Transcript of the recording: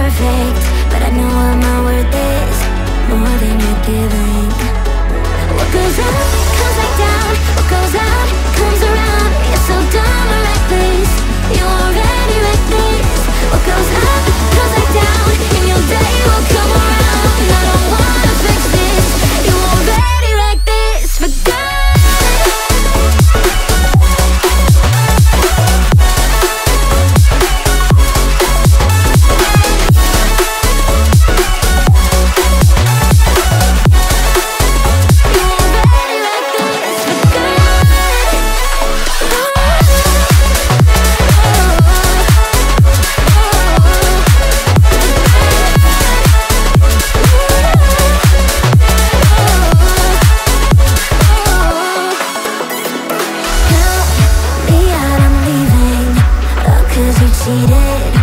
perfect, but I know what my worth is, more than you're giving. What goes up comes back down, what goes out comes around. You're so dumb or reckless, you already reckless. What goes up comes back down, and your day will come around. I don't wanna fix this, you already wrecked this for good. Cheated.